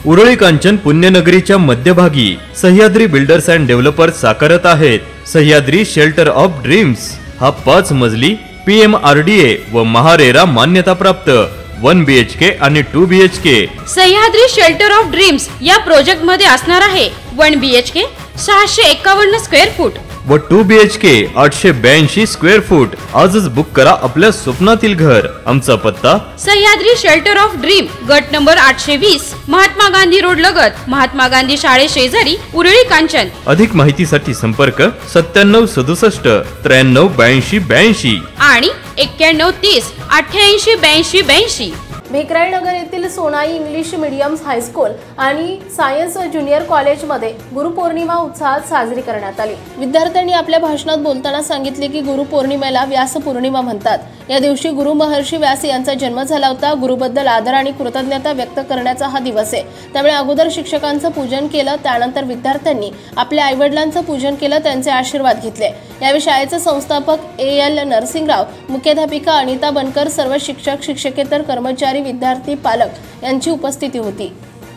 उरळी कांचन पुण्यनगरीच्या मध्यभागी Sahyadri builders and developers साकारत आहेत सह्याद्री शेल्टर ऑफ ड्रीम्स। हा 5 मजली PMRDA व महारेरा मान्यता प्राप्त 1 BHK आणि 2 BHK Sahyadri shelter of dreams या प्रोजेक्ट मध्ये असणार आहे 1 BHK 651 स्क्वेअर फूट व 2 BHK 882 स्क्वेअर फूट। आजच बुक करा आपल्या स्वप्नातील घर। आमचा पत्ता सह्याद्री शेल्टर ऑफ ड्रीम, गट नंबर 820, महात्मा गांधी रोड लगत, महात्मा गांधी शाळे शेजारी, उरळी कांचन। अधिक माहितीसाठी संपर्क 9767 93 82 82 आणि 91 30 88 82 82। भेकराई नगर येथील सोनाई इंग्लिश मीडियम हायस्कूल आणि सायन्स ज्युनियर कॉलेजमध्ये गुरुपौर्णिमा उत्साहात साजरी करण्यात आली। विद्यार्थ्यांनी आपल्या भाषणात बोलताना सांगितले की गुरुपौर्णिमेला व्यास पौर्णिमा म्हणतात। या दिवशी गुरु महर्षी व्यास यांचा जन्म झाला होता। गुरुबद्दल आदर आणि कृतज्ञता व्यक्त करण्याचा हा दिवस आहे। त्यामुळे अगोदर शिक्षकांचं पूजन केलं, त्यानंतर विद्यार्थ्यांनी आपल्या आईवडिलांचं पूजन केलं, त्यांचे आशीर्वाद घेतले। यावेळी शाळेचे संस्थापक AL नरसिंगराव, मुख्याध्यापिका अनिता बनकर, सर्व शिक्षक शिक्षकेतर कर्मचारी, विद्यार्थी, पालक यांची उपस्थिती होती।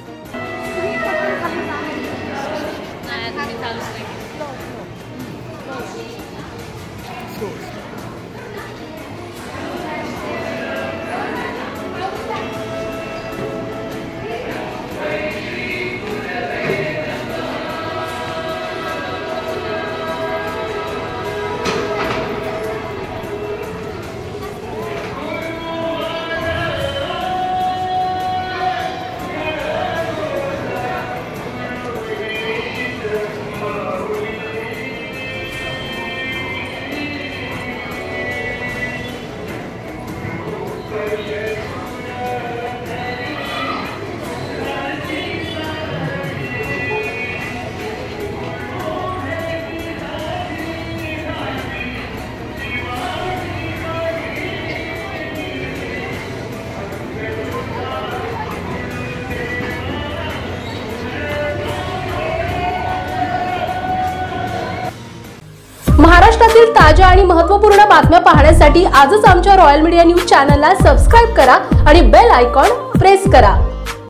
महाराष्ट्रातील ताज्या आणि महत्त्वपूर्ण बातम्या पाहण्यासाठी आजच आमच्या रॉयल मीडिया न्यूज चॅनलला सबस्क्राइब करा आणि बेल आयकॉन प्रेस करा।